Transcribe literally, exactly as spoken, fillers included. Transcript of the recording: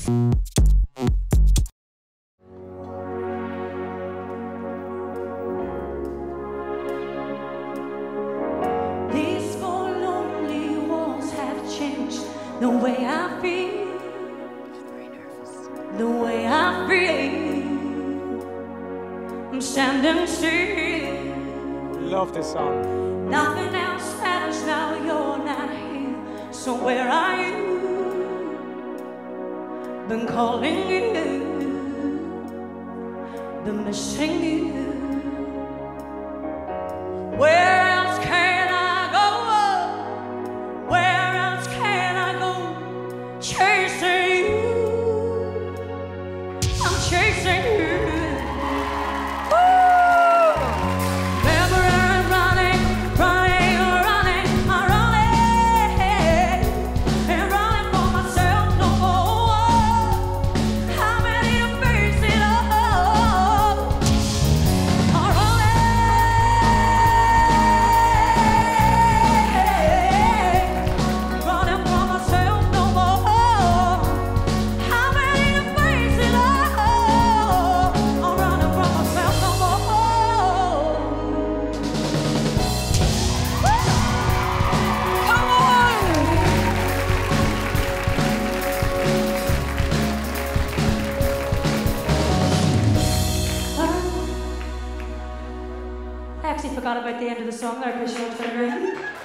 These four lonely walls have changed the way I feel. Very nervous. The way I feel. I'm standing still. Love this song. Nothing else matters now, you're not here. So where are you? Been calling you, been missing you. Where else can I go? Where else can I go? Chasing you, I'm chasing you. I actually forgot about the end of the song there because you were